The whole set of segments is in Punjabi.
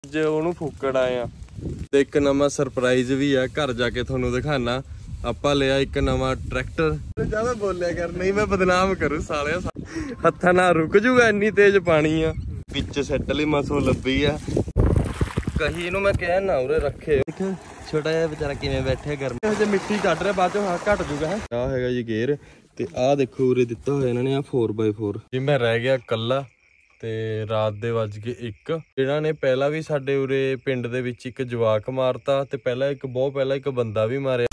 ਅੱਜ ਉਹਨੂੰ ਫੂਕਣ ਆਏ ਆ ਤੇ ਇੱਕ ਨਵਾਂ ਸਰਪ੍ਰਾਈਜ਼ ਵੀ ਆ, ਘਰ ਜਾ ਕੇ ਤੁਹਾਨੂੰ ਦਿਖਾਣਾ। ਆਪਾਂ ਲਿਆ ਇੱਕ ਨਵਾਂ ਟਰੈਕਟਰ। ਜਿਆਦਾ ਬੋਲਿਆ ਕਰ, ਨਹੀਂ ਮੈਂ ਬਦਨਾਮ ਕਰੂ ਸਾਲਿਆ। ਹੱਥਾਂ ਨਾਲ ਰੁਕ ਜੂਗਾ, ਇੰਨੀ ਤੇਜ਼ ਪਾਣੀ ਆ। ਵਿੱਚ ਸੈੱਟ ਲਈ ਮਸੋ ਲੱਭੀ ਆ। ਕਹੀ ਇਹਨੂੰ ਮੈਂ ਕਿਹਾ ਨਾ ਉਰੇ ਰੱਖੇ। ਛੋਟਾ ਜਿਹਾ ਵਿਚਾਰਾ ਕਿਵੇਂ ਬੈਠੇ ਗਰਮੀ ਹਜੇ ਮਿੱਟੀ ਕੱਢ ਰਿਹਾ, ਬਾਅਦ ਚੋਂ ਘਟ ਜੂਗਾ। ਆਹ ਹੈਗਾ ਜੀ ਗੇਅਰ, ਤੇ ਆਹ ਦੇਖੋ ਉਰੇ ਦਿੱਤਾ ਹੋਇਆ ਇਹਨਾਂ ਨੇ ਆ 4x4। ਜੀ ਮੈਂ ਰਹਿ ਗਿਆ ਕੱਲਾ ਤੇ ਰਾਤ ਦੇ ਵੱਜ ਗਏ 1। ਇਹਨਾਂ ਨੇ ਪਹਿਲਾਂ ਵੀ ਸਾਡੇ ਉਰੇ ਪਿੰਡ ਦੇ ਵਿੱਚ ਇੱਕ ਜਵਾਕ ਮਾਰਤਾ ਤੇ ਬਹੁਤ ਪਹਿਲਾਂ ਇੱਕ ਬੰਦਾ ਵੀ ਮਾਰਿਆ।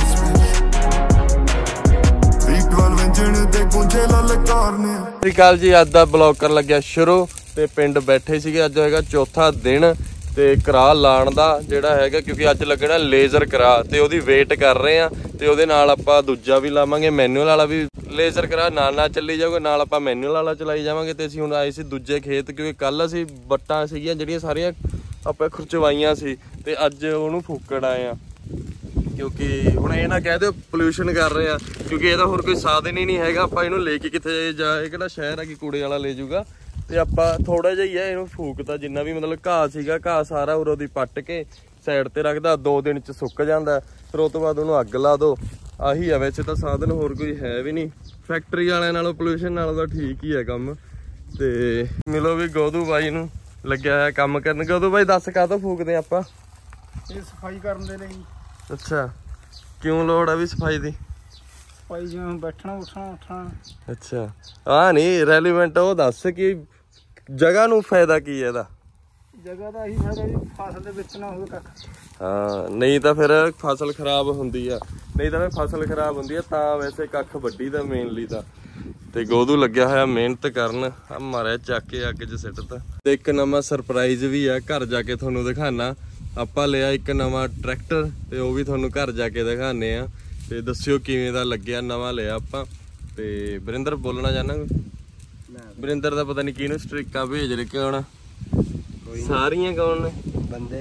ਸਤਿ ਸ਼੍ਰੀ ਅਕਾਲ ਜੀ, ਅੱਜ ਦਾ ਬਲੌਗ ਕਰਨ ਲੱਗਿਆ ਸ਼ੁਰੂ। ਤੇ ਪਿੰਡ ਬੈਠੇ ਸੀਗੇ, ਅੱਜ ਹੈਗਾ ਚੌਥਾ ਦਿਨ ਤੇ ਕਰਾ ਲਾਣ ਦਾ ਜਿਹੜਾ ਹੈਗਾ, ਕਿਉਂਕਿ ਅੱਜ ਲੱਗਣਾ ਲੇਜ਼ਰ ਕਰਾ ਤੇ ਉਹਦੀ ਵੇਟ ਕਰ ਰਹੇ ਆ। ਤੇ ਉਹਦੇ ਨਾਲ ਆਪਾਂ ਦੂਜਾ ਵੀ ਲਾਵਾਂਗੇ, ਮੈਨੂਅਲ ਵਾਲਾ ਵੀ। ਲੇਜ਼ਰ ਕਰਾ ਨਾਲ ਚੱਲੀ ਜਾਊਗਾ, ਨਾਲ ਆਪਾਂ ਮੈਨੂਅਲ ਵਾਲਾ ਚਲਾਈ ਜਾਵਾਂਗੇ। ਤੇ ਅਸੀਂ ਹੁਣ ਆਏ ਸੀ ਦੂਜੇ ਖੇਤ, ਕਿਉਂਕਿ ਕੱਲ ਅਸੀਂ ਵੱਟਾਂ ਸੀਗੀਆਂ ਜਿਹੜੀਆਂ ਸਾਰੀਆਂ ਆਪਾਂ ਖੁਰਚਵਾਈਆਂ ਸੀ, ਤੇ ਅੱਜ ਉਹਨੂੰ ਫੂਕਣ ਆਏ ਆ। ਕਿਉਂਕਿ ਹੁਣ ਇਹ ਨਾ ਕਹਿ ਦਿਓ ਪੋਲਿਊਸ਼ਨ ਕਰ ਰਹੇ ਆ, ਕਿਉਂਕਿ ਇਹਦਾ ਹੋਰ ਕੋਈ ਸਾਧਨ ਹੀ ਨਹੀਂ ਹੈਗਾ। ਆਪਾਂ ਇਹਨੂੰ ਲੈ ਕੇ ਕਿੱਥੇ ਜਾ, ਇਹ ਕਿਹੜਾ ਸ਼ਹਿਰ ਆ ਕਿ ਕੂੜੇ ਵਾਲਾ ਲੈ ਜਾਊਗਾ। ਤੇ ਆਪਾਂ ਥੋੜਾ ਜਿਹਾ ਹੀ ਆ ਇਹਨੂੰ ਫੂਕਤਾ, ਜਿੰਨਾ ਵੀ ਮਤਲਬ ਘਾਹ ਸੀਗਾ, ਘਾਹ ਸਾਰਾ ਉਰੋਂ ਦੀ ਪੱਟ ਕੇ ਸਾਈਡ ਤੇ ਰੱਖਦਾ। 2 ਦਿਨ ਚ ਸੁੱਕ ਜਾਂਦਾ, ਫਿਰ ਉਹ ਤੋਂ ਬਾਅਦ ਉਹਨੂੰ ਅੱਗ ਲਾ ਦੋ। ਆਹੀ ਆ ਵੈਸੇ ਤਾਂ ਸਾਧਨ, ਹੋਰ ਕੋਈ ਹੈ ਵੀ ਨਹੀਂ। ਫੈਕਟਰੀ ਵਾਲਿਆਂ ਨਾਲੋਂ ਪੋਲਿਊਸ਼ਨ ਨਾਲੋਂ ਤਾਂ ਠੀਕ ਹੀ ਹੈ ਕੰਮ। ਤੇ ਮਿਲੋ ਵੀ ਗੋਦੂ ਬਾਈ ਨੂੰ, ਲੱਗਿਆ ਹੋਇਆ ਕੰਮ ਕਰਨ। ਗੋਦੂ ਬਾਈ ਦੱਸ ਕਾਹਤੋਂ ਫੂਕਦੇ ਆਪਾਂ? ਇਹ ਸਫਾਈ ਕਰਨ ਦੇ ਲਈ। ਅੱਛਾ, ਕਿਉਂ ਲੋੜ ਆ ਵੀ ਸਫਾਈ ਦੀ? ਸਫਾਈ ਜਿਵੇਂ ਬੈਠਣਾ ਉੱਠਣਾ। ਅੱਛਾ, ਆਹ ਨਹੀਂ ਰੈਲੀਵੈਂਟ, ਉਹ ਦੱਸ ਕਿ ਜਗ੍ਹਾ ਨੂੰ ਫਾਇਦਾ ਕੀ ਹੈ ਇਹਦਾ? ਜਗ੍ਹਾ ਦਾ ਇਹੀ ਫਾਇਦਾ ਜੀ, ਫਸਲ ਦੇ ਵਿੱਚ ਨਾ ਹੋਵੇ ਕੱਖ। ਹਾਂ, ਨਹੀਂ ਤਾਂ ਫਿਰ ਫਸਲ ਖਰਾਬ ਹੁੰਦੀ ਆ। ਤਾਂ ਵੈਸੇ ਕੱਖ ਵੱਢੀ ਦਾ ਮੇਨਲੀ ਤਾਂ। ਤੇ ਗੋਦੂ ਲੱਗਿਆ ਹੋਇਆ ਮਿਹਨਤ ਕਰਨ, ਆ ਮਾਰਿਆ ਚੱਕ ਕੇ ਅੱਗ 'ਚ ਸਿੱਟਤਾ। ਤੇ ਇੱਕ ਨਵਾਂ ਸਰਪ੍ਰਾਈਜ਼ ਵੀ ਆ, ਘਰ ਜਾ ਕੇ ਤੁਹਾਨੂੰ ਦਿਖਾਣਾ। ਆਪਾਂ ਲਿਆ ਇੱਕ ਨਵਾਂ ਟਰੈਕਟਰ, ਤੇ ਉਹ ਵੀ ਤੁਹਾਨੂੰ ਘਰ ਜਾ ਕੇ ਦਿਖਾਣੇ ਆ। ਤੇ ਦੱਸਿਓ ਕਿਵੇਂ ਦਾ ਲੱਗਿਆ, ਨਵਾਂ ਲਿਆ ਆਪਾਂ। ਤੇ ਵਰਿੰਦਰ ਬੋਲਣਾ ਚਾਹਨਾ? ਵਰਿੰਦਰ ਦਾ ਪਤਾ ਨਹੀਂ ਕਿਹਨੂੰ ਸਟ੍ਰਿਕਾਂ ਭੇਜ ਰਹੇ ਕਿ ਹੁਣ ਸਾਰੀਆਂ ਕੌਣ ਨੇ ਬੰਦੇ।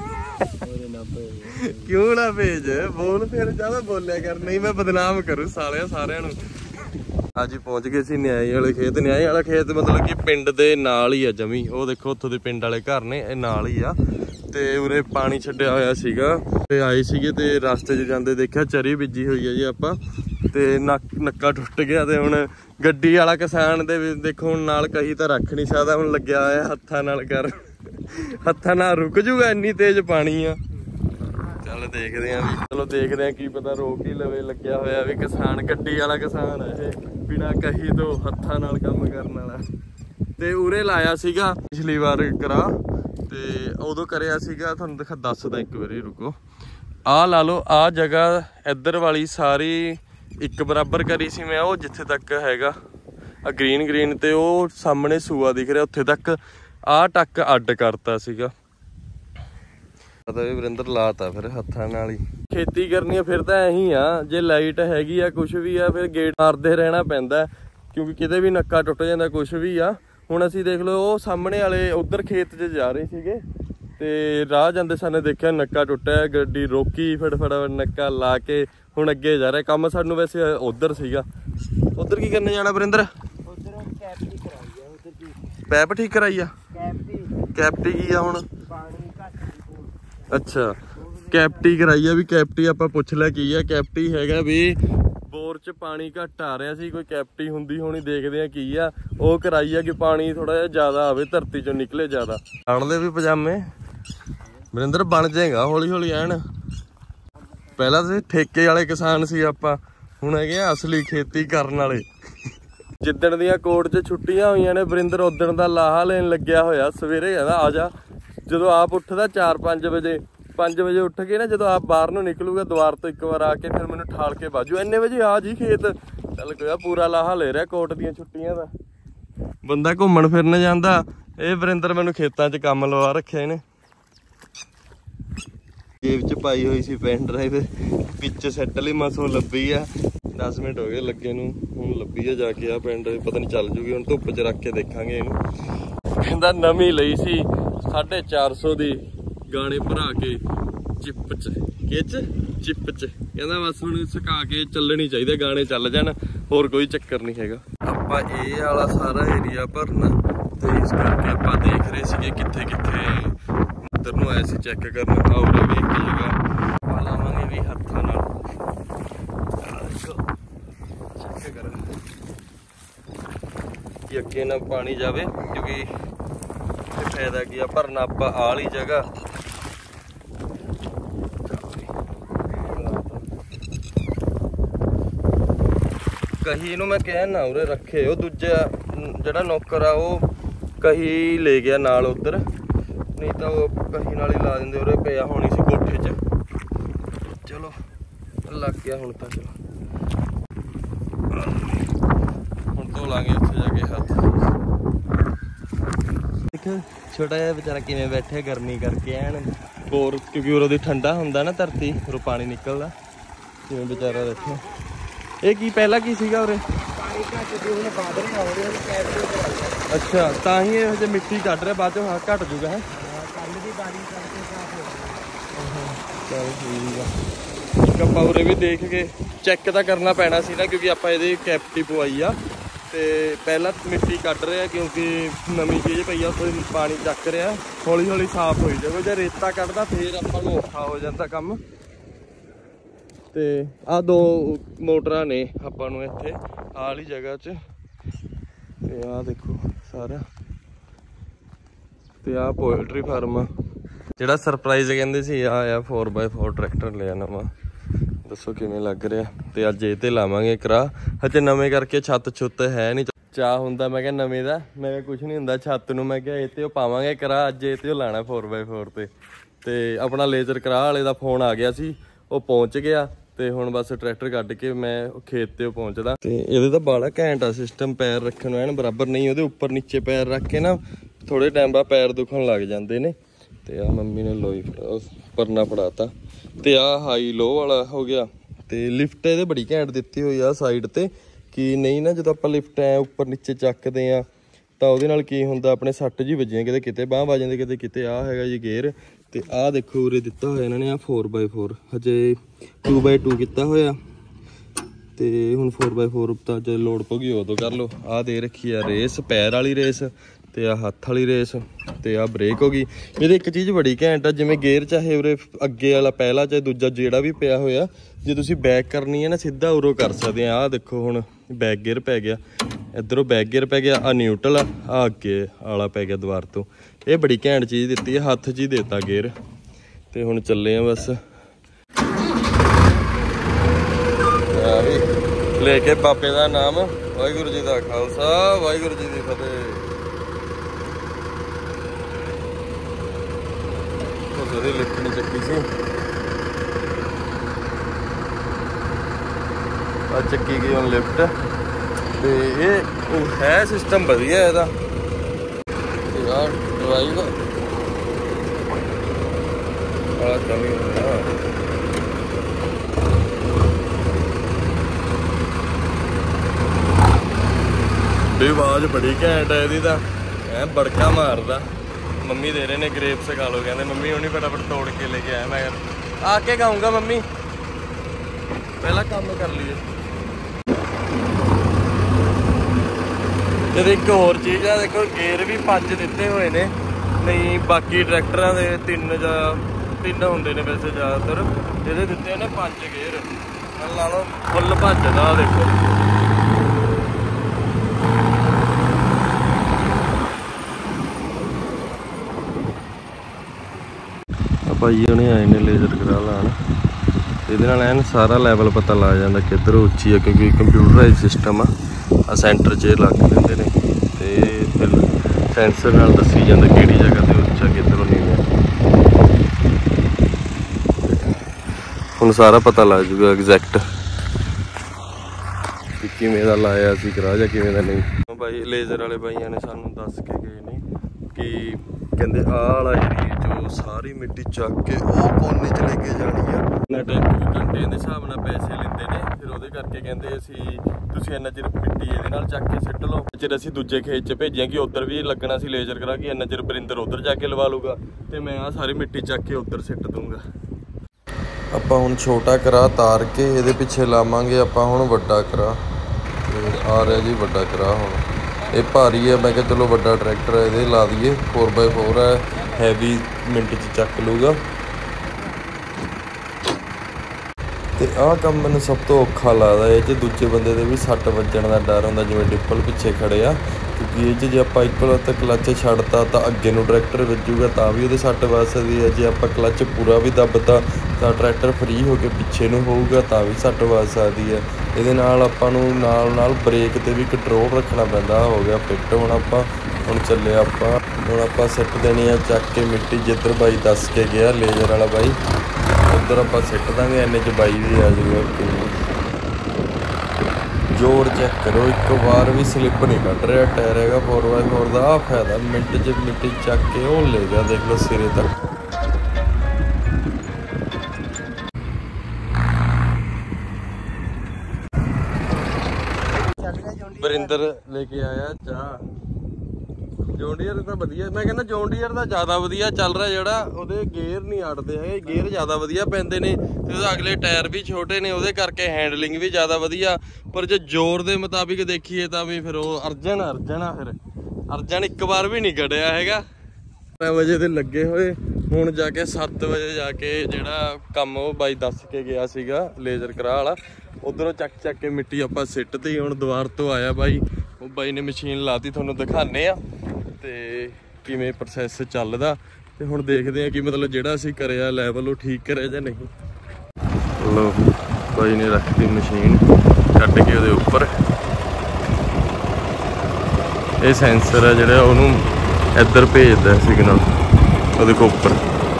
ਕਿਉਂ ਨਾ ਭੇਜ, ਬੋਲ ਫਿਰ, ਜ਼ਿਆਦਾ ਬੋਲਿਆ ਕਰ, ਨਹੀਂ ਮੈਂ ਬਦਨਾਮ ਕਰੂ ਸਾਲਿਆ ਸਾਰਿਆਂ ਨੂੰ। ਅੱਜ ਪਹੁੰਚ ਗਏ ਸੀ ਨਿਆਈ ਵਾਲੇ ਖੇਤ। ਨਿਆਈ ਵਾਲਾ ਖੇਤ ਮਤਲਬ ਕਿ ਪਿੰਡ ਦੇ ਨਾਲ ਹੀ ਆ ਜਮੀ। ਉਹ ਦੇਖੋ ਉੱਥੋਂ ਦੇ ਪਿੰਡ ਵਾਲੇ ਘਰ ਨੇ, ਇਹ ਨਾਲ ਹੀ ਆ। ਤੇ ਉਰੇ ਪਾਣੀ ਛੱਡਿਆ ਹੋਇਆ ਸੀਗਾ, ਤੇ ਆਏ ਸੀਗੇ ਤੇ ਰਸਤੇ 'ਚ ਜਾਂਦੇ ਦੇਖਿਆ ਚਰੀ ਬੀਜੀ ਹੋਈ ਹੈ ਜੀ ਆਪਾਂ। ਤੇ ਨੱਕਾ ਟੁੱਟ ਗਿਆ। ਤੇ ਹੁਣ ਗੱਡੀ ਵਾਲਾ ਕਿਸਾਨ ਦੇ ਦੇਖੋ ਹੁਣ ਨਾਲ ਕਹੀ ਤਾਂ ਰੱਖ ਨਹੀਂ ਸਕਦਾ, ਹੁਣ ਲੱਗਿਆ ਹੋਇਆ ਹੱਥਾਂ ਨਾਲ ਕਰ। ਹੱਥਾਂ ਨਾਲ ਰੁਕ ਜੂਗਾ, ਇੰਨੀ ਤੇਜ਼ ਪਾਣੀ ਆ। ਚੱਲ ਦੇਖਦੇ ਆਂ ਵੀ, ਚਲੋ ਦੇਖਦੇ ਆਂ, ਕੀ ਪਤਾ ਰੋਕ ਹੀ ਲਵੇ। ਲੱਗਿਆ ਹੋਇਆ ਵੀ ਕਿਸਾਨ, ਗੱਡੀ ਵਾਲਾ ਕਿਸਾਨ ਆ ਇਹ, ਬਿਨਾਂ ਕਹੀ ਤੋਂ ਹੱਥਾਂ ਨਾਲ ਕੰਮ ਕਰਨ ਵਾਲਾ। ਤੇ ਉਰੇ ਲਾਇਆ ਸੀਗਾ ਪਿਛਲੀ ਵਾਰ ਕਰਾ, ਤੇ ਉਦੋਂ ਕਰਿਆ ਸੀਗਾ, ਤੁਹਾਨੂੰ ਦੱਸਦਾ ਇੱਕ ਵਾਰੀ, ਰੁਕੋ। ਆਹ ਲਾ ਲਓ, ਆਹ ਜਗ੍ਹਾ ਇੱਧਰ ਵਾਲੀ ਸਾਰੀ ਇੱਕ ਬਰਾਬਰ ਕਰੀ ਸੀ ਮੈਂ। ਉਹ ਜਿੱਥੇ ਤੱਕ ਹੈਗਾ ਆ ਗ੍ਰੀਨ ਤੇ ਉਹ ਸਾਹਮਣੇ ਸੂਆ ਦਿਖ ਰਿਹਾ, ਉੱਥੇ ਤੱਕ ਆਹ ਟੱਕ ਅੱਡ ਕਰਤਾ ਸੀਗਾ। ਵਰਿੰਦਰ ਲਾਤਾ ਫਿਰ ਹੱਥਾਂ ਨਾਲ ਹੀ ਖੇਤੀ ਕਰਨੀ ਆ। ਫਿਰ ਤਾਂ ਇਹੀ ਆ, ਜੇ ਲਾਈਟ ਹੈਗੀ ਆ ਕੁਛ ਵੀ ਆ, ਫਿਰ ਗੇਟ ਮਾਰਦੇ ਰਹਿਣਾ ਪੈਂਦਾ, ਕਿਉਂਕਿ ਕਿਤੇ ਵੀ ਨੱਕਾ ਟੁੱਟ ਜਾਂਦਾ ਕੁਛ ਵੀ ਆ। ਹੁਣ ਅਸੀਂ ਦੇਖ ਲਓ, ਉਹ ਸਾਹਮਣੇ ਵਾਲੇ ਉਧਰ ਖੇਤ 'ਚ ਜਾ ਰਹੇ ਸੀਗੇ, ਤੇ ਰਾਹ ਜਾਂਦੇ ਸਾਨੂੰ ਦੇਖਿਆ ਨੱਕਾ ਟੁੱਟਿਆ, ਗੱਡੀ ਰੋਕੀ, ਫਟਾਫਟ ਨੱਕਾ ਲਾ ਕੇ ਹੁਣ ਅੱਗੇ ਜਾ ਰਿਹਾ। ਕੰਮ ਸਾਨੂੰ ਵੈਸੇ ਉਧਰ ਸੀਗਾ। ਉਧਰ ਕੀ ਕਰਨ ਜਾਣਾ ਵਰਿੰਦਰ? ਪੈਪ ਠੀਕ ਕਰਾਈ ਆ? ਕੈਪਟੀ ਕੀ ਆ ਹੁਣ? ਅੱਛਾ, ਕੈਪਟੀ ਕਰਾਈ ਆ ਵੀ। ਕੈਪਟੀ ਆਪਾਂ ਪੁੱਛ ਲਿਆ ਕੀ ਆ। ਕੈਪਟੀ ਹੈਗਾ ਵੀ ਬੋਰ 'ਚ ਪਾਣੀ ਘੱਟ ਆ ਰਿਹਾ ਸੀ, ਕੋਈ ਕੈਪਟੀ ਹੁੰਦੀ ਹੋਣੀ, ਦੇਖਦੇ ਆ ਕੀ ਆ। ਉਹ ਕਰਾਈ ਆ ਕਿ ਪਾਣੀ ਥੋੜਾ ਜਿਹਾ ਜ਼ਿਆਦਾ ਆਵੇ, ਧਰਤੀ 'ਚੋਂ ਨਿਕਲੇ ਜ਼ਿਆਦਾ। ਆਣ ਦੇ ਵੀ ਪਜਾਮੇ ਵਰਿੰਦਰ, ਬਣ ਜਾਏਗਾ ਹੌਲੀ ਹੌਲੀ ਐਨ। ਪਹਿਲਾਂ ਤਾਂ ਠੇਕੇ ਵਾਲੇ ਕਿਸਾਨ ਸੀ ਆਪਾਂ, ਹੁਣ ਹੈਗੇ ਆ ਅਸਲੀ ਖੇਤੀ ਕਰਨ ਵਾਲੇ। ਜਿੱਦਣ ਦੀਆਂ ਕੋਰਟ 'ਚ ਛੁੱਟੀਆਂ ਹੋਈਆਂ ਨੇ, ਵਰਿੰਦਰ ਉਦਣ ਦਾ ਲਾਹਾ ਲੈਣ ਲੱਗਿਆ ਹੋਇਆ। ਸਵੇਰੇ ਕਹਿੰਦਾ ਆ ਜਾ, ਜਦੋਂ ਆਪ ਉੱਠਦਾ 4-5 ਵਜੇ, 5 ਵਜੇ ਉੱਠ ਕੇ ਨਾ ਜਦੋਂ ਆਪ ਬਾਹਰ ਨੂੰ ਨਿਕਲੂਗਾ ਦੁਆਰ ਤੋਂ ਇੱਕ ਵਾਰ ਆ ਕੇ, ਫਿਰ ਮੈਨੂੰ ਠਾਲ ਕੇ ਬਾਜੂ ਇੰਨੇ ਵਜੇ ਆ ਜੀ ਖੇਤ। ਚੱਲ ਕੋਈ ਪੂਰਾ ਲਾਹਾ ਲੈ ਰਿਹਾ ਕੋਰਟ ਦੀਆਂ ਛੁੱਟੀਆਂ ਦਾ। ਬੰਦਾ ਘੁੰਮਣ ਫਿਰਨ ਜਾਂਦਾ, ਇਹ ਵਰਿੰਦਰ ਮੈਨੂੰ ਖੇਤਾਂ 'ਚ ਕੰਮ ਲਵਾ ਰੱਖਿਆ ਇਹਨੇ। ਜੇਬ 'ਚ ਪਾਈ ਹੋਈ ਸੀ ਪੈਨ ਡਰਾਈਵ, ਵਿੱਚ ਸੈੱਟ ਲਈ ਮਸੋਂ ਲੱਭੀ ਆ। 10 ਮਿੰਟ ਹੋ ਗਏ ਲੱਗੇ ਨੂੰ, ਹੁਣ ਲੱਭੀ ਆ ਜਾ ਕੇ। ਆ ਪੈਨ ਡਰਾਈਵ ਪਤਾ ਨਹੀਂ ਚੱਲ ਜੂਗੀ, ਹੁਣ ਧੁੱਪ 'ਚ ਰੱਖ ਕੇ ਦੇਖਾਂਗੇ ਇਹਨੂੰ। ਕਹਿੰਦਾ ਨਵੀਂ ਲਈ ਸੀ 450 ਦੀ, ਗਾਣੇ ਭਰਾ ਕੇ ਚਿੱਪ 'ਚ ਚਿੱਪ 'ਚ। ਕਹਿੰਦਾ ਬਸ ਹੁਣ ਸੁਕਾ ਕੇ ਚੱਲਣੀ ਚਾਹੀਦੀ, ਗਾਣੇ ਚੱਲ ਜਾਣ, ਹੋਰ ਕੋਈ ਚੱਕਰ ਨਹੀਂ ਹੈਗਾ। ਆਪਾਂ ਇਹ ਵਾਲਾ ਸਾਰਾ ਏਰੀਆ ਭਰਨਾ, ਤੇ ਇਸ ਕਰਕੇ ਆਪਾਂ ਦੇਖ ਰਹੇ ਸੀਗੇ ਕਿੱਥੇ ਕਿੱਥੇ ਇੱਧਰ ਨੂੰ ਆਇਆ ਸੀ ਚੈੱਕ ਕਰਨ। ਆਉਰੇ ਵੀ ਇੱਕ ਜਗ੍ਹਾ ਪਾ ਲਾਵਾਂਗੇ ਵੀ ਹੱਥਾਂ ਨਾਲ। ਚੈੱਕ ਕਰ ਕਿ ਅੱਗੇ ਨਾ ਪਾਣੀ ਜਾਵੇ, ਕਿਉਂਕਿ ਫਾਇਦਾ ਕੀ ਆ ਭਰਨਾ ਆਪਾਂ ਆਲੀ ਜਗ੍ਹਾ। ਕਹੀ ਨੂੰ ਮੈਂ ਕਿਹਾ ਨਾ ਉਰੇ ਰੱਖੇ, ਉਹ ਦੂਜਾ ਜਿਹੜਾ ਨੌਕਰ ਆ ਉਹ ਕਹੀ ਲੈ ਗਿਆ ਨਾਲ ਉਧਰ, ਨਹੀਂ ਤਾਂ ਉਹ ਕਹੀ ਨਾਲ ਹੀ ਲਾ ਦਿੰਦੇ। ਉਰੇ ਪਿਆ ਹੋਣੀ ਸੀ ਕੋਠੇ 'ਚ। ਚਲੋ ਲੱਗ ਗਿਆ ਹੁਣ ਤਾਂ। ਚਲੋ ਹੁਣ ਧੋ ਲਾਂਗੇ ਉੱਥੇ ਜਾ ਕੇ ਹੱਥ। ਛੋਟਾ ਜਿਹਾ ਵਿਚਾਰਾ ਕਿਵੇਂ ਬੈਠੇ ਗਰਮੀ ਕਰਕੇ ਐਨ ਬੋਰ, ਕਿਉਂਕਿ ਉਰੋਂ ਦੀ ਠੰਡਾ ਹੁੰਦਾ ਨਾ ਧਰਤੀ, ਉਰੋਂ ਪਾਣੀ ਨਿਕਲਦਾ। ਕਿਵੇਂ ਵਿਚਾਰਾ ਬੈਠਾ। ਇਹ ਕੀ ਪਹਿਲਾਂ ਕੀ ਸੀਗਾ ਉਰੇ? ਅੱਛਾ, ਤਾਂ ਹੀ ਇਹ ਜੇ ਮਿੱਟੀ ਕੱਢ ਰਿਹਾ, ਬਾਅਦ ਚੋਂ ਘਟ ਜੂਗਾ। ਹੈ ਚਲ ਠੀਕ ਆ। ਇੱਕ ਆਪਾਂ ਉਰੇ ਵੀ ਦੇਖ ਕੇ ਚੈੱਕ ਤਾਂ ਕਰਨਾ ਪੈਣਾ ਸੀ ਨਾ, ਕਿਉਂਕਿ ਆਪਾਂ ਇਹਦੀ ਕੈਪਟੀ ਪਵਾਈ ਆ ਤੇ ਪਹਿਲਾਂ ਮਿੱਟੀ ਕੱਢ ਰਿਹਾ, ਕਿਉਂਕਿ ਨਵੀਂ ਚੀਜ਼ ਪਈ ਆ, ਉੱਥੇ ਪਾਣੀ ਚੱਕ ਰਿਹਾ। ਹੌਲੀ ਹੌਲੀ ਸਾਫ਼ ਹੋਈ ਜਾਵੇ। ਜੇ ਰੇਤਾ ਕੱਢਦਾ ਫੇਰ ਆਪਾਂ ਨੂੰ ਔਖਾ ਹੋ ਜਾਂਦਾ ਕੰਮ। ਤੇ ਆਹ 2 ਮੋਟਰਾਂ ਨੇ ਆਪਾਂ ਨੂੰ ਇੱਥੇ ਆਹ ਵਾਲੀ ਜਗ੍ਹਾ 'ਚ। ਤੇ ਆਹ ਦੇਖੋ ਸਾਰਾ, ਤੇ ਆਹ ਪੋਲਟਰੀ ਫਾਰਮ ਜਿਹੜਾ ਸਰਪ੍ਰਾਈਜ਼ ਕਹਿੰਦੇ ਸੀ। ਆ 4x4 ਟਰੈਕਟਰ ਲਿਆ ਨਵਾਂ, ਦੱਸੋ ਕਿਵੇਂ ਲੱਗ ਰਿਹਾ। ਤੇ ਅੱਜ ਇਹ ਤੇ ਲਾਵਾਂਗੇ ਕਰਾ। ਹਜੇ ਨਵੇਂ ਕਰਕੇ ਛੱਤ ਛੁੱਤ ਹੈ ਨਹੀਂ। ਚਾਹ ਹੁੰਦਾ ਮੈਂ ਕਿਹਾ ਨਵੇਂ ਦਾ, ਮੈਂ ਕਿਹਾ ਕੁਛ ਨਹੀਂ ਹੁੰਦਾ ਛੱਤ ਨੂੰ। ਮੈਂ ਕਿਹਾ ਇਹ ਤੇ ਉਹ ਪਾਵਾਂਗੇ ਕਰਾ। ਅੱਜ ਇਹ ਤੇ ਉਹ ਲਾਣਾ 4x4 ਤੇ ਆਪਣਾ ਲੇਜ਼ਰ ਕਰਾ ਵਾਲੇ ਦਾ ਫੋਨ ਆ ਗਿਆ ਸੀ, ਉਹ ਪਹੁੰਚ ਗਿਆ। ਤੇ ਹੁਣ ਬਸ ਟਰੈਕਟਰ ਕੱਢ ਕੇ ਮੈਂ ਖੇਤ ਤੇ ਪਹੁੰਚਦਾ। ਤੇ ਇਹਦੇ ਤਾਂ ਬਾਲਾ ਘੈਂਟ ਆ ਸਿਸਟਮ, ਪੈਰ ਰੱਖਣ ਨੂੰ ਐਨ ਬਰਾਬਰ ਨਹੀਂ। ਉਹਦੇ ਉੱਪਰ ਨੀਚੇ ਪੈਰ ਰੱਖ ਕੇ ਨਾ ਥੋੜੇ ਟਾਈਮ ਬਾਅਦ ਪੈਰ ਦੁਖਣ ਲੱਗ ਜਾਂਦੇ ਨੇ। ਤੇ ਆ ਮੰਮੀ ਨੇ ਲੋਈ ਪਰਨਾ ਫੜਾਤਾ। ਤੇ ਆ ਹਾਈ ਲੋ ਵਾਲਾ ਹੋ ਗਿਆ। ਤੇ ਲਿਫਟ ਇਹਦੇ ਬੜੀ ਘੈਂਟ ਦਿੱਤੀ ਹੋਈ ਆ ਸਾਈਡ ਤੇ, ਕਿ ਨਹੀਂ ਨਾ ਜਦੋਂ ਆਪਾਂ ਲਿਫਟ ਐ ਉੱਪਰ ਨੀਚੇ ਚੱਕਦੇ ਆ ਤਾਂ ਉਹਦੇ ਨਾਲ ਕੀ ਹੁੰਦਾ, ਆਪਣੇ ਸੱਟ ਜੀ ਵੱਜੀਆਂ, ਕਿਤੇ ਕਿਤੇ ਬਾਂਹ ਵੱਜ ਜਾਂਦੀ, ਕਿਤੇ ਕਿਤੇ। ਆ ਹੈਗਾ ਜੀ ਗੇਅਰ। ਤੇ ਆਹ ਦੇਖੋ ਉਰੇ ਦਿੱਤਾ ਹੋਇਆ ਇਹਨਾਂ ਨੇ ਆ 4x4, ਹਜੇ 2x2 ਕੀਤਾ ਹੋਇਆ। ਤੇ ਹੁਣ 4x4 ਤਾਂ ਜੇ ਲੋਡ ਪਊਗੀ ਉਦੋਂ ਕਰ ਲਓ। ਆਹ ਦੇ ਰੱਖੀ ਆ ਰੇਸ, ਪੈਰ ਵਾਲੀ ਰੇਸ ਤੇ ਆ ਹੱਥ ਵਾਲੀ ਰੇਸ। ਤੇ ਆ ਬ੍ਰੇਕ ਹੋ ਗਈ। ਇਹਦੇ ਇੱਕ ਚੀਜ਼ ਬੜੀ ਘੈਂਟ ਆ, ਜਿਵੇਂ ਗੇਅਰ ਚਾਹੇ ਉਰੇ ਅੱਗੇ ਵਾਲਾ ਪਹਿਲਾ ਚਾਹੇ ਦੂਜਾ ਜਿਹੜਾ ਵੀ ਪਿਆ ਹੋਇਆ, ਜੇ ਤੁਸੀਂ ਬੈਕ ਕਰਨੀ ਹੈ ਨਾ ਸਿੱਧਾ ਉਰੋਂ ਕਰ ਸਕਦੇ ਆ। ਆਹ ਦੇਖੋ ਹੁਣ ਬੈਕ ਗੇਅਰ ਪੈ ਗਿਆ, ਇੱਧਰੋਂ ਬੈਕ ਗੇਅਰ ਪੈ ਗਿਆ। ਆ ਨਿਊਟਰਲ ਆ ਅੱਗੇ ਵਾਲਾ ਪੈ ਗਿਆ ਦੁਬਾਰ ਤੋਂ। ਇਹ ਬੜੀ ਘੈਂਟ ਚੀਜ਼ ਦਿੱਤੀ ਹੈ, ਹੱਥ 'ਚ ਹੀ ਦੇਤਾ ਗੇਅਰ। ਤੇ ਹੁਣ ਚੱਲੇ ਆ ਬਸ ਲੈ ਕੇ ਬਾਬੇ ਦਾ ਨਾਮ। ਵਾਹਿਗੁਰੂ ਜੀ ਦਾ ਖਾਲਸਾ, ਵਾਹਿਗੁਰੂ ਜੀ ਦੀ ਫਤਿਹ। ਉਹਦੇ ਲਿਫਟ ਨਹੀਂ ਚੱਕੀ ਸੀ, ਆ ਚੱਕੀ ਗਈ ਹੁਣ ਲਿਫਟ। ਤੇ ਇਹ ਹੈ ਸਿਸਟਮ ਵਧੀਆ ਇਹਦਾ ਯਾਰ। ਡਰਾਈਵ ਆ ਕਮੀ ਹੋਇਆ। ਵੀ ਆਵਾਜ਼ ਬੜੀ ਘੈਂਟ ਹੈ ਇਹਦੀ ਤਾਂ, ਐ ਬੜਕਾ ਮਾਰਦਾ। ਮੰਮੀ ਦੇ ਰਹੇ ਨੇ ਗ੍ਰੇਪਸ ਖਾ ਲਓ, ਕਹਿੰਦੇ ਮੰਮੀ ਹੁਣੀ ਫਟਾਫਟ ਤੋੜ ਕੇ ਲੈ ਕੇ ਆਇਆ। ਮੈਂ ਆ ਕੇ ਖਾਊਂਗਾ ਮੰਮੀ, ਪਹਿਲਾਂ ਕੰਮ ਕਰ ਲਈਏ। ਤੇ ਇੱਕ ਹੋਰ ਚੀਜ਼ ਆ, ਦੇਖੋ ਗੇਅਰ ਵੀ 5 ਦਿੱਤੇ ਹੋਏ ਨੇ। ਨਹੀਂ ਬਾਕੀ ਟਰੈਕਟਰਾਂ ਦੇ 3 ਹੁੰਦੇ ਨੇ ਵੈਸੇ ਜ਼ਿਆਦਾਤਰ, ਇਹਦੇ ਦਿੱਤੇ ਨੇ 5 ਗੇਅਰ। ਲਾ ਲਓ ਫੁੱਲ ਭੱਜਦਾ। ਦੇਖੋ ਭਾਈ ਉਹਨੇ ਆਏ ਨੇ ਲੇਜ਼ਰ ਕਰਾ ਲਾਣ। ਇਹਦੇ ਨਾਲ ਐਨ ਸਾਰਾ ਲੈਵਲ ਪਤਾ ਲੱਗ ਜਾਂਦਾ ਕਿੱਧਰ ਉੱਚੀ ਆ, ਕਿਉਂਕਿ ਕੰਪਿਊਟਰਾਈਜ਼ ਸਿਸਟਮ ਆ ਸੈਂਟਰ 'ਚ ਲੱਗ ਦਿੰਦੇ ਨੇ। ਤੇ ਫਿਰ ਸੈਂਸਰ ਨਾਲ ਦੱਸੀ ਜਾਂਦਾ ਕਿਹੜੀ ਜਗ੍ਹਾ ਤੇ ਉੱਚਾ ਕਿੱਧਰੋਂ ਨੀਵਾਂ। ਹੁਣ ਸਾਰਾ ਪਤਾ ਲੱਗ ਜੂਗਾ ਐਗਜ਼ੈਕਟ ਕਿ ਕਿਵੇਂ ਦਾ ਲਾਇਆ ਸੀ ਕਰਾ ਜਾਂ ਕਿਵੇਂ ਦਾ ਨਹੀਂ। ਭਾਈ ਲੇਜ਼ਰ ਵਾਲੇ ਭਾਈਆਂ ਨੇ ਸਾਨੂੰ ਦੱਸ ਕੇ ਗਏ ਨੇ ਕਿ ਕਹਿੰਦੇ ਆਹ ਵਾਲਾ ਏਰੀਆ 'ਚੋਂ ਸਾਰੀ ਮਿੱਟੀ ਚੱਕ ਕੇ ਉਹ ਕੋਨੇ 'ਚ ਲੈ ਕੇ ਜਾਣੀ ਆ। ਘੰਟੇ ਦੇ ਹਿਸਾਬ ਨਾਲ ਪੈਸੇ ਲੈਂਦੇ ਨੇ, ਫਿਰ ਉਹਦੇ ਕਰਕੇ ਕਹਿੰਦੇ ਤੁਸੀਂ ਇੰਨਾ ਚਿਰ ਮਿੱਟੀ ਇਹਦੇ ਨਾਲ ਚੱਕ ਕੇ ਸਿੱਟ ਲਓ। ਚਿਰ ਅਸੀਂ ਦੂਜੇ ਖੇਤ 'ਚ ਭੇਜਿਆ ਕਿ ਉੱਧਰ ਵੀ ਲੱਗਣਾ ਸੀ ਲੇਜ਼ਰ ਕਰਾ ਕੇ, ਇੰਨਾ ਚਿਰ ਬਰਿੰਦਰ ਉੱਧਰ ਜਾ ਕੇ ਲਵਾ ਲੂਗਾ ਤੇ ਮੈਂ ਆਹ ਸਾਰੀ ਮਿੱਟੀ ਚੱਕ ਕੇ ਉੱਧਰ ਸਿੱਟ ਦੂੰਗਾ। ਆਪਾਂ ਹੁਣ ਛੋਟਾ ਕਰਾ ਤਾਰ ਕੇ ਇਹਦੇ ਪਿੱਛੇ ਲਾਵਾਂਗੇ ਆਪਾਂ ਹੁਣ ਵੱਡਾ ਕਰਾ। ਤੇ ਆ ਰਿਹਾ ਜੀ ਵੱਡਾ ਕਰਾ। ਹੁਣ ਇਹ ਭਾਰੀ ਹੈ, ਮੈਂ ਕਿਹਾ ਚਲੋ ਵੱਡਾ ਟਰੈਕਟਰ ਇਹਦੇ ਲਾ ਦਈਏ। 4x4 ਹੈ, हैवी मिनट च चक लूगा। ਤੇ ਆਹ ਕੰਮ ਮੈਨੂੰ ਸਭ ਤੋਂ ਔਖਾ ਲੱਗਦਾ ਇਹ 'ਚ। ਦੂਜੇ ਬੰਦੇ ਦੇ ਵੀ ਸੱਟ ਵੱਜਣ ਦਾ ਡਰ ਹੁੰਦਾ, ਜਿਵੇਂ ਡਿੱਪਲ ਪਿੱਛੇ ਖੜੇ ਆ, ਕਿਉਂਕਿ ਇਹ 'ਚ ਜੇ ਆਪਾਂ ਇੱਕੋ ਲੱਤ ਕਲੱਚ ਛੱਡਤਾ ਤਾਂ ਅੱਗੇ ਨੂੰ ਟਰੈਕਟਰ ਵੱਜੂਗਾ ਤਾਂ ਵੀ ਉਹਦੇ ਸੱਟ ਵੱਜ ਸਕਦੀ ਹੈ। ਜੇ ਆਪਾਂ ਕਲੱਚ ਪੂਰਾ ਵੀ ਦੱਬਤਾ ਤਾਂ ਟਰੈਕਟਰ ਫਰੀ ਹੋ ਕੇ ਪਿੱਛੇ ਨੂੰ ਹੋਊਗਾ ਤਾਂ ਵੀ ਸੱਟ ਵੱਜ ਸਕਦੀ ਹੈ। ਇਹਦੇ ਨਾਲ ਆਪਾਂ ਨੂੰ ਨਾਲ ਬ੍ਰੇਕ 'ਤੇ ਵੀ ਕੰਟਰੋਲ ਰੱਖਣਾ ਪੈਂਦਾ। ਹੋ ਗਿਆ ਫਿੱਟ। ਹੁਣ ਚੱਲੇ ਆਪਾਂ ਸਿੱਟ ਦੇਣੀ ਆ ਚੱਕ ਕੇ ਮਿੱਟੀ, ਜਿੱਧਰ ਬਾਈ ਦੱਸ ਕੇ ਗਿਆ ਲੇਜ਼ਰ ਵਾਲਾ ਬਾਈ, ਉੱਧਰ ਆਪਾਂ ਸਿੱਟ ਦਾਂਗੇ। ਇੰਨੇ 'ਚ ਬਾਈ ਵੀ ਆ ਜਾਊਗਾ। ਜੋੜ ਚੈੱਕ ਕਰੋ, ਇੱਕ ਵਾਰ ਵੀ ਸਲਿੱਪ ਨਹੀਂ ਕੱਢ ਰਿਹਾ। ਟਾਇਰ ਹੈਗਾ 4x4 ਦਾ। ਆਹ ਫਾਇਦਾ, ਮਿੰਟ 'ਚ ਮਿੱਟੀ ਚੱਕ ਕੇ ਉਹ ਲੈ ਗਿਆ, ਦੇਖ ਲਓ ਸਿਰੇ ਤੱਕ। ਵਰਿੰਦਰ ਲੈ ਕੇ ਆਇਆ ਚਾਹ। ਜੌਨ ਡੀਅਰ ਤਾਂ ਵਧੀਆ, ਮੈਂ ਕਹਿੰਦਾ ਜੌਨ ਡੀਅਰ ਦਾ ਜ਼ਿਆਦਾ ਵਧੀਆ ਚੱਲ ਰਿਹਾ, ਜਿਹੜਾ ਉਹਦੇ ਗੇਅਰ ਨਹੀਂ ਅੜਦੇ ਹੈਗੇ, ਗੇਅਰ ਜ਼ਿਆਦਾ ਵਧੀਆ ਪੈਂਦੇ ਨੇ ਤੇ ਉਹਦੇ ਅਗਲੇ ਟਾਇਰ ਵੀ ਛੋਟੇ ਨੇ, ਉਹਦੇ ਕਰਕੇ ਹੈਂਡਲਿੰਗ ਵੀ ਜ਼ਿਆਦਾ ਵਧੀਆ। ਪਰ ਜੇ ਜ਼ੋਰ ਦੇ ਮੁਤਾਬਿਕ ਦੇਖੀਏ ਤਾਂ ਵੀ ਫਿਰ ਉਹ ਅਰਜਨ ਆ। ਫਿਰ ਅਰਜਨ ਇੱਕ ਵਾਰ ਵੀ ਨਹੀਂ ਕੱਢਿਆ ਹੈਗਾ। 12 ਵਜੇ ਦੇ ਲੱਗੇ ਹੋਏ, ਹੁਣ ਜਾ ਕੇ 7 ਵਜੇ ਜਾ ਕੇ ਜਿਹੜਾ ਕੰਮ ਉਹ ਬਾਈ ਦੱਸ ਕੇ ਗਿਆ ਸੀਗਾ ਲੇਜ਼ਰ ਕਰਾ ਵਾਲਾ, ਉਧਰੋਂ ਚੱਕ ਕੇ ਮਿੱਟੀ ਆਪਾਂ ਸਿੱਟ ਤੀ। ਹੁਣ ਦੁਬਾਰ ਤੋਂ ਆਇਆ ਬਾਈ, ਉਹ ਬਾਈ ਨੇ ਮਸ਼ੀਨ ਲਾਤੀ, ਤੁਹਾਨੂੰ ਦਿਖਾਉਂਦੇ ਆ ਤੇ ਕਿਵੇਂ ਪ੍ਰੋਸੈਸ ਚੱਲਦਾ। ਤੇ ਹੁਣ ਦੇਖਦੇ ਆ ਕਿ ਮਤਲਬ ਜਿਹੜਾ ਅਸੀਂ ਕਰਿਆ ਲੈਵਲ ਉਹ ਠੀਕ ਕਰਿਆ ਜਾਂ ਨਹੀਂ। ਲੋ ਬਾਈ ਨੇ ਰੱਖਤੀ ਮਸ਼ੀਨ ਕੱਢ ਕੇ ਉਹਦੇ ਉੱਪਰ। ਇਹ ਸੈਂਸਰ ਆ ਜਿਹੜਾ ਉਹਨੂੰ ਇੱਧਰ ਭੇਜਦਾ ਸਿਗਨਲ ਉਹਦੇ ਕੋਲ ਉੱਪਰ।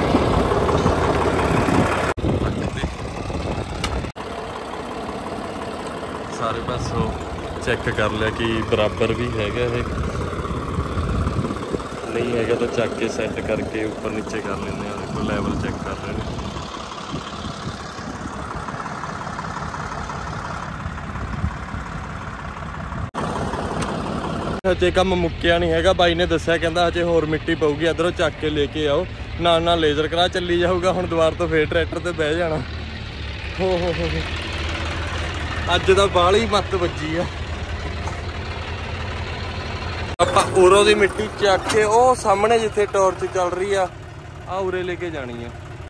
ਸਾਰੇ ਪਾਸੋਂ ਚੈੱਕ ਕਰ ਲਿਆ ਕਿ ਬਰਾਬਰ ਵੀ ਹੈਗਾ, ਇਹ ਨਹੀਂ ਹੈਗਾ ਤਾਂ ਚੱਕ ਕੇ ਸੈੱਟ ਕਰਕੇ ਉੱਪਰ ਨੀਚੇ ਕਰ ਲੈਂਦੇ ਆ। ਦੇਖੋ ਲੈਵਲ ਚੈੱਕ ਕਰ ਰਹੇ ਨੇ। ਹਜੇ ਕੰਮ ਮੁੱਕਿਆ ਨਹੀਂ ਹੈਗਾ, ਬਾਈ ਨੇ ਦੱਸਿਆ, ਕਹਿੰਦਾ ਹਜੇ ਹੋਰ ਮਿੱਟੀ ਪਊਗੀ, ਇੱਧਰੋਂ ਚੱਕ ਕੇ ਲੈ ਕੇ ਆਓ, ਨਾਲ ਲੇਜ਼ਰ ਕਰਾ ਚੱਲੀ ਜਾਊਗਾ। ਹੁਣ ਦੁਬਾਰਾ ਤੋਂ ਫੇਰ ਟਰੈਕਟਰ ਤੇ ਬਹਿ ਜਾਣਾ। ਹੋ ਅੱਜ ਤਾਂ ਬਾਹਲੀ ਮੱਤ ਵੱਜੀ ਆ। ਆਪਾਂ ਉਰੋਂ ਦੀ ਮਿੱਟੀ ਚੱਕ ਕੇ ਉਹ ਸਾਹਮਣੇ ਜਿੱਥੇ ਟਾਰਚ ਚੱਲ ਰਹੀ ਆ ਉਰੇ ਲੈ ਕੇ ਜਾਣੀ ਆ।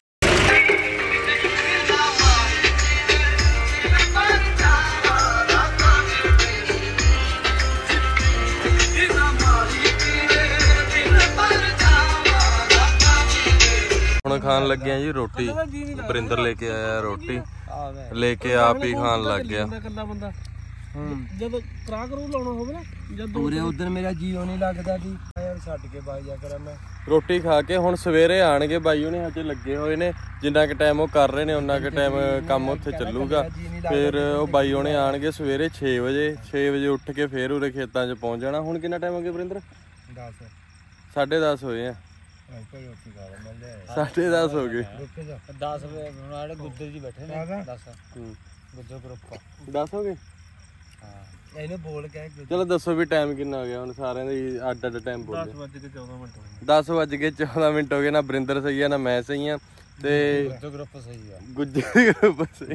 ਹੁਣ ਖਾਣ ਲੱਗੇ ਆ ਜੀ ਰੋਟੀ। ਵਰਿੰਦਰ ਲੈ ਕੇ ਆਇਆ ਰੋਟੀ, ਲੈ ਕੇ ਆਪ ਹੀ ਖਾਣ ਲੱਗ ਗਿਆ। ਜਦ ਕਰਾ ਕਰੂ ਲਾਉਣਾ ਹੋਵੇ ਨਾ, ਜਦ ਪੂਰੇ ਉਧਰ ਮੇਰਾ ਜੀਓ ਨਹੀਂ ਲੱਗਦਾ ਸੀ ਯਾਰ, ਛੱਡ ਕੇ ਬਾਈ ਜਾ ਕਰਾਂ ਮੈਂ ਰੋਟੀ ਖਾ ਕੇ। ਹੁਣ ਸਵੇਰੇ ਆਣਗੇ ਬਾਈ ਉਹਨੇ, ਹਜੇ ਲੱਗੇ ਹੋਏ ਨੇ, ਜਿੰਨਾ ਕੁ ਟਾਈਮ ਉਹ ਕਰ ਰਹੇ ਨੇ ਉਹਨਾਂ ਕੁ ਟਾਈਮ ਕੰਮ ਉੱਥੇ ਚੱਲੂਗਾ। ਫਿਰ ਉਹ ਬਾਈ ਉਹਨੇ ਆਣਗੇ ਸਵੇਰੇ 6 ਵਜੇ ਉੱਠ ਕੇ ਫਿਰ ਉਰੇ ਖੇਤਾਂ 'ਚ ਪਹੁੰਚ ਜਾਣਾ। ਹੁਣ ਕਿੰਨਾ ਟਾਈਮ ਹੋ ਗਿਆ ਵਰਿੰਦਰ? 10:30 ਹੋਏ ਆ। 10:30 ਹੋ ਗਏ। 10 ਵਜੇ ਨਾਲ ਗੁੱਦਰ ਜੀ ਬੈਠੇ ਨੇ। 10 ਗੁੱਦਰ ਗਰੁੱਪ 10 ਹੋ ਗਏ। ਇਹਨੂੰ ਬੋਲ ਕੇ ਚਲੋ ਦੱਸੋ ਵੀ ਟਾਈਮ ਕਿੰਨਾ ਹੋ ਗਿਆ? ਹੁਣ ਸਾਰਿਆਂ ਦਾ ਅੱਡ ਟਾਈਮ ਬੋਲ। 10:14 ਹੋ ਗਏ। ਨਾ ਵਰਿੰਦਰ ਸਹੀ ਆ ਨਾ ਮੈਂ ਸਹੀ ਆ ਤੇ ਗੁੱਜਰ ਗਰੁੱਪ ਸਹੀ ਆ। ਗੁੱਜਰ ਗਰੁੱਪ ਸਹੀ।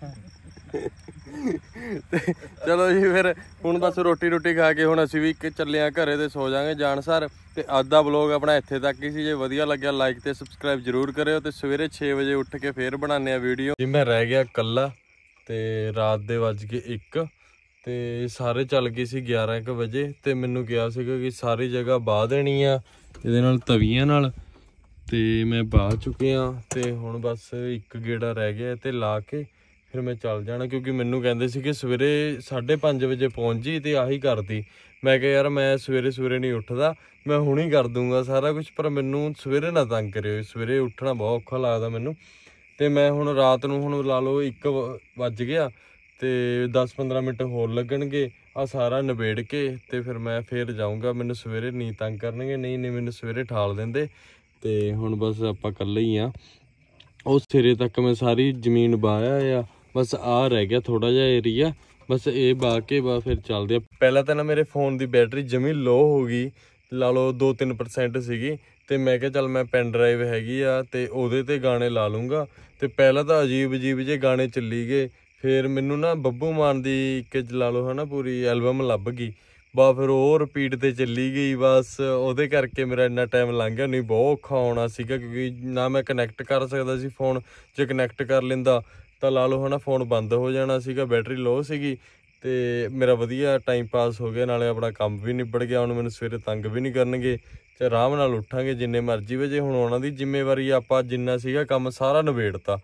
ਤੇ ਚਲੋ ਜੀ ਫਿਰ ਹੁਣ ਬਸ ਰੋਟੀ ਖਾ ਕੇ ਹੁਣ ਅਸੀਂ ਵੀ ਚੱਲੇ ਆ ਘਰੇ ਤੇ ਸੋ ਜਾਾਂਗੇ ਜਾਣ ਸਰ। ਤੇ ਅੱਜ ਦਾ ਵਲੋਗ ਆਪਣਾ ਇੱਥੇ ਤੱਕ ਹੀ ਸੀ। ਜੇ ਵਧੀਆ ਲੱਗਿਆ ਲਾਈਕ ਤੇ ਸਬਸਕ੍ਰਾਈਬ ਜ਼ਰੂਰ ਕਰਿਓ। ਤੇ ਸਵੇਰੇ 6 ਵਜੇ ਉੱਠ ਕੇ ਫੇਰ ਬਣਾਉਂਦੇ ਆ ਵੀਡੀਓ। ਜੀ ਮੈਂ ਰਹਿ ਗਿਆ ਇਕੱਲਾ ਤੇ ਰਾਤ ਦੇ ਵੱਜ ਗਏ 1 ਤੇ ਸਾਰੇ ਚੱਲ ਗਏ ਸੀ 11 ਵਜੇ। ਤੇ ਮੈਨੂੰ ਕਿਹਾ ਸੀਗਾ ਕਿ ਸਾਰੀ ਜਗ੍ਹਾ ਬਾਹ ਦੇਣੀ ਆ ਇਹਦੇ ਨਾਲ ਤਵੀਆਂ ਨਾਲ, ਤੇ ਮੈਂ ਬਾਹ ਚੁੱਕਿਆ। ਤੇ ਹੁਣ ਬਸ ਇੱਕ ਗੇੜਾ ਰਹਿ ਗਿਆ ਤੇ ਲਾ ਕੇ ਫਿਰ ਮੈਂ ਚੱਲ ਜਾਣਾ, ਕਿਉਂਕਿ ਮੈਨੂੰ ਕਹਿੰਦੇ ਸੀ ਕਿ ਸਵੇਰੇ 5:30 ਵਜੇ ਪਹੁੰਚ ਜੀ ਤੇ ਆਹੀ ਕਰਦੀ। ਮੈਂ ਕਿਹਾ ਯਾਰ ਮੈਂ ਸਵੇਰੇ ਨਹੀਂ ਉੱਠਦਾ, ਮੈਂ ਹੁਣ ਹੀ ਕਰ ਦੂੰਗਾ ਸਾਰਾ ਕੁਝ, ਪਰ ਮੈਨੂੰ ਸਵੇਰੇ ਨਾ ਤੰਗ ਕਰਿਓ, ਸਵੇਰੇ ਉੱਠਣਾ ਬਹੁਤ ਔਖਾ ਲੱਗਦਾ ਮੈਨੂੰ। ਤੇ ਮੈਂ ਹੁਣ ਰਾਤ ਨੂੰ ਹੁਣ ਲਾ ਲਓ 1 ਵੱਜ ਗਿਆ ਤੇ 10-15 ਮਿੰਟ ਹੋਰ ਲੱਗਣਗੇ ਆ ਸਾਰਾ ਨਿਬੇੜ ਕੇ ਤੇ ਫਿਰ ਮੈਂ ਫੇਰ ਜਾਊਂਗਾ। ਮੈਨੂੰ ਸਵੇਰੇ ਨਹੀਂ ਤੰਗ ਕਰਨਗੇ, ਨਹੀਂ ਮੈਨੂੰ ਸਵੇਰੇ ਠਾਲ ਦਿੰਦੇ। ਤੇ ਹੁਣ ਬਸ ਆਪਾਂ ਇਕੱਲੇ ਹੀ ਆ। ਉਸ ਸਿਰੇ ਤੱਕ ਮੈਂ ਸਾਰੀ ਜ਼ਮੀਨ ਵਾਹਿਆ ਆ, ਬਸ ਆ ਰਹਿ ਗਿਆ ਥੋੜਾ ਜਿਹਾ ਏਰੀਆ, ਬਸ ਇਹ ਵਾਹ ਕੇ ਫਿਰ ਚੱਲਦੇ ਆ। ਪਹਿਲਾਂ ਤਾਂ ਨਾ ਮੇਰੇ ਫੋਨ ਦੀ ਬੈਟਰੀ ਜਮੀ ਲੋ ਹੋ ਗਈ, ਲਾ ਲਓ 2-3% ਸੀਗੀ। ਤੇ ਮੈਂ ਕਿਹਾ ਚੱਲ ਮੈਂ ਪੈਨ ਡਰਾਈਵ ਹੈਗੀ ਆ ਤੇ ਉਹਦੇ ਤੇ ਗਾਣੇ ਲਾ ਲੂੰਗਾ। ਤੇ ਪਹਿਲਾਂ ਤਾਂ ਅਜੀਬ ਜਿਹੇ ਗਾਣੇ ਚੱਲੀ ਗਏ। ਫਿਰ ਮੈਨੂੰ ਨਾ ਬੱਬੂ ਮਾਨ ਦੀ ਇੱਕ ਲਾ ਲਓ ਹੈ ਨਾ ਪੂਰੀ ਐਲਬਮ ਲੱਭ ਗਈ। ਬਸ ਫਿਰ ਉਹ ਰਿਪੀਟ ਤੇ ਚੱਲੀ ਗਈ। ਬਸ ਉਹਦੇ ਕਰਕੇ ਮੇਰਾ ਇੰਨਾ ਟਾਈਮ ਲੰਘ ਗਿਆ, ਨਹੀਂ ਬਹੁਤ ਔਖਾ ਹੋਣਾ ਸੀਗਾ ਕਿਉਂਕਿ ਨਾ ਮੈਂ ਕਨੈਕਟ ਕਰ ਸਕਦਾ ਸੀ ਫੋਨ। ਜੇ ਕਨੈਕਟ ਕਰ ਲੈਂਦਾ ਤਾਂ ਲਾ ਲਓ ਹੈ ਨਾ ਫੋਨ ਬੰਦ ਹੋ ਜਾਣਾ ਸੀਗਾ, ਬੈਟਰੀ ਲੋ ਸੀਗੀ। ਤੇ ਮੇਰਾ ਵਧੀਆ ਟਾਈਮ ਪਾਸ ਹੋ ਗਿਆ, ਨਾਲੇ ਆਪਣਾ ਕੰਮ ਵੀ ਨਿਬੜ ਗਿਆ। ਹੁਣ ਮੈਨੂੰ ਸਵੇਰੇ ਤੰਗ ਵੀ ਨਹੀਂ ਕਰਨਗੇ ਤੇ ਆਰਾਮ ਨਾਲ ਉੱਠਾਂਗੇ ਜਿੰਨੇ ਮਰਜ਼ੀ ਵਜੇ। ਹੁਣ ਉਹਨਾਂ ਦੀ ਜ਼ਿੰਮੇਵਾਰੀ ਆਪਾਂ ਜਿੰਨਾ ਸੀਗਾ ਕੰਮ ਸਾਰਾ ਨਿਬੇੜਤਾ।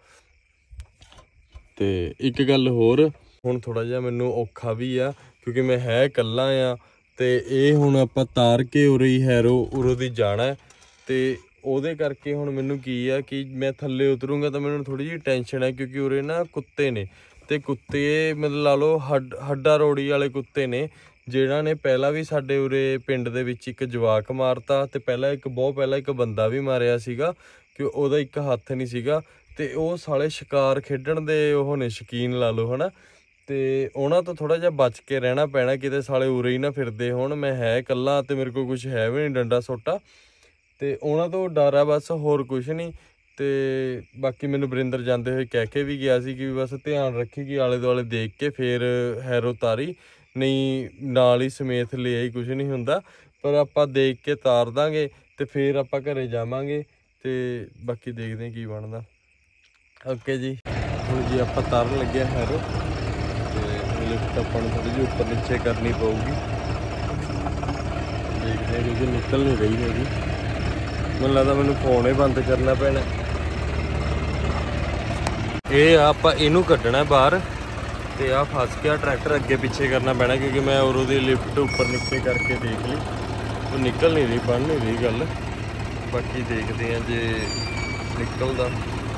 ਤੇ ਇੱਕ ਗੱਲ ਹੋਰ, ਹੁਣ ਥੋੜਾ ਜਿਹਾ ਮੈਨੂੰ ਔਖਾ ਵੀ ਆ ਕਿਉਂਕਿ ਮੈਂ ਹੈ ਇਕੱਲਾ ਆ। ਤੇ ਇਹ ਹੁਣ ਆਪਾਂ ਤਾਰ ਕੇ ਉਰੇ ਹੈਰੋ ਉਰੋਂ ਦੀ ਜਾਣਾ ਤੇ ਉਹਦੇ ਕਰਕੇ ਹੁਣ ਮੈਨੂੰ ਕੀ ਆ ਕਿ ਮੈਂ ਥੱਲੇ ਉਤਰੂੰਗਾ ਤਾਂ ਮੈਨੂੰ ਥੋੜੀ ਜਿਹੀ ਟੈਨਸ਼ਨ ਹੈ ਕਿਉਂਕਿ ਉਰੇ ਨਾ ਕੁੱਤੇ ਨੇ। ਤੇ ਕੁੱਤੇ ਮਤਲਬ ਲਾ ਲਓ ਹੱਡਾ ਰੋੜੀ ਵਾਲੇ ਕੁੱਤੇ ਨੇ, ਜਿਹੜਾ ਨੇ ਪਹਿਲਾਂ ਵੀ ਸਾਡੇ ਉਰੇ ਪਿੰਡ ਦੇ ਵਿੱਚ ਇੱਕ ਜਵਾਕ ਮਾਰਤਾ ਤੇ ਬਹੁਤ ਪਹਿਲਾਂ ਇੱਕ ਬੰਦਾ ਵੀ ਮਾਰਿਆ ਸੀਗਾ ਕਿ ਉਹਦਾ ਇੱਕ ਹੱਥ ਨਹੀਂ ਸੀਗਾ। ਤੇ ਉਹ ਸਾਲੇ ਸ਼ਿਕਾਰ ਖੇਡਣ ਦੇ ਉਹ ਨੇ ਸ਼ੌਕੀਨ ਲਾ ਲਓ ਹੈ ਨਾ। ਤੇ ਉਹਨਾਂ ਤੋਂ ਥੋੜਾ ਜਿਹਾ ਬਚ ਕੇ ਰਹਿਣਾ ਪੈਣਾ, ਕਿਤੇ ਸਾਲੇ ਉਰੇ ਹੀ ਨਾ ਫਿਰਦੇ ਹੋਣ। ਮੈਂ ਹੈ ਇਕੱਲਾ ਤੇ ਮੇਰੇ ਕੋਲ ਕੁਛ ਹੈ ਵੀ ਨਹੀਂ ਡੰਡਾ ਸੋਟਾ, ਤੇ ਉਹਨਾਂ ਤੋਂ ਡਰ ਆ ਬਸ, ਹੋਰ ਕੁਛ ਨਹੀਂ। ਤੇ ਬਾਕੀ ਮੈਨੂੰ ਵਰਿੰਦਰ ਜਾਂਦੇ ਹੋਏ ਕਹਿ ਕੇ ਵੀ ਗਿਆ ਸੀ ਕਿ ਬਸ ਧਿਆਨ ਰੱਖੀ ਕਿ ਆਲੇ ਦੁਆਲੇ ਦੇਖ ਕੇ ਫੇਰ ਹੈਰੋ ਤਾਰੀ, ਨਹੀਂ ਨਾਲ ਹੀ ਸਮੇਤ ਲੈ ਆਈ, ਕੁਛ ਨਹੀਂ ਹੁੰਦਾ। ਪਰ ਆਪਾਂ ਦੇਖ ਕੇ ਤਾਰ ਦਾਂਗੇ ਤੇ ਫੇਰ ਆਪਾਂ ਘਰੇ ਜਾਵਾਂਗੇ ਤੇ ਬਾਕੀ ਦੇਖਦੇ ਹਾਂ ਕੀ ਬਣਦਾ। ਓਕੇ ਜੀ, ਹੁਣ ਜੀ ਆਪਾਂ ਤਾਰਨ ਲੱਗਿਆ ਹੈਰੋ ਤੇ ਲਿਫਟ ਆਪਾਂ ਨੂੰ ਥੋੜੀ ਜਿਹੀ ਉੱਪਰ ਨੀਚੇ ਕਰਨੀ ਪਊਗੀ। ਦੇਖਦੇ ਹਾਂ ਕਿਉਂਕਿ ਨਿਕਲ ਨਹੀਂ ਰਹੀ ਹੈਗੀ, ਮੈਨੂੰ ਲੱਗਦਾ ਮੈਨੂੰ ਫੋਨ ਹੀ ਬੰਦ ਕਰਨਾ ਪੈਣਾ। ਇਹ ਆਪਾਂ ਇਹਨੂੰ ਕੱਢਣਾ ਬਾਹਰ ਤੇ ਆਹ ਫਸ ਗਿਆ ਟਰੈਕਟਰ, ਅੱਗੇ ਪਿੱਛੇ ਕਰਨਾ ਪੈਣਾ ਕਿਉਂਕਿ ਮੈਂ ਉਰੋਂ ਦੀ ਲਿਫਟ ਉੱਪਰ ਨੀਚੇ ਕਰਕੇ ਦੇਖ ਲਈ, ਉਹ ਨਿਕਲ ਨਹੀਂ ਰਹੀ, ਬਣ ਨਹੀਂ ਰਹੀ ਗੱਲ। ਬਾਕੀ ਦੇਖਦੇ ਹਾਂ ਜੇ ਨਿਕਲਦਾ।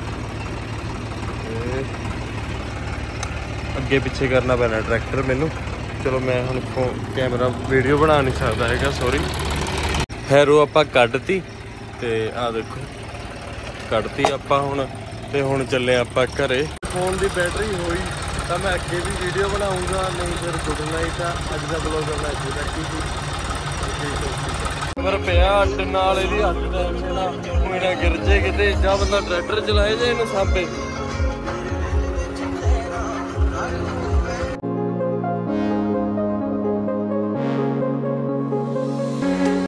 ਅੱਗੇ ਪਿੱਛੇ ਕਰਨਾ ਪੈਣਾ ਟਰੈਕਟਰ ਮੈਨੂੰ। ਚਲੋ ਮੈਂ ਹੁਣ ਕੈਮਰਾ ਵੀਡੀਓ ਬਣਾ ਨਹੀਂ ਸਕਦਾ ਹੈਗਾ, ਸੌਰੀ। ਹੈਰੋ ਆਪਾਂ ਕੱਢਤੀ ਤੇ ਆਹ ਦੇਖੋ ਕੱਢਤੀ ਆਪਾਂ ਹੁਣ, ਤੇ ਹੁਣ ਚੱਲੇ ਆਪਾਂ ਘਰੇ। ਫੋਨ ਦੀ ਬੈਟਰੀ ਹੋਈ ਤਾਂ ਮੈਂ ਅੱਗੇ ਵੀ ਵੀਡੀਓ ਬਣਾਉਂਗਾ, ਨਹੀਂ ਫਿਰ ਗੁੱਡ ਨਾਈਟ ਆ। ਅੱਜ ਦਾ ਬਲੌਗ ਕਰਨਾ ਇੱਥੇ ਤੱਕ ਹੀ ਸੀ। ਪਰ ਪਿਆ ਅੱਡ ਨਾਲ ਇਹਦੀ ਹੱਥ ਟੈਨਸ਼ਨ ਆ, ਕੋਈ ਨਾ ਗਿਰ ਜੇ ਕਿਤੇ, ਜਾਂ ਬੰਦਾ ਟਰੈਕਟਰ ਚਲਾਏ ਜਾਂ ਇਹਨੂੰ ਸਾਂਭੇ।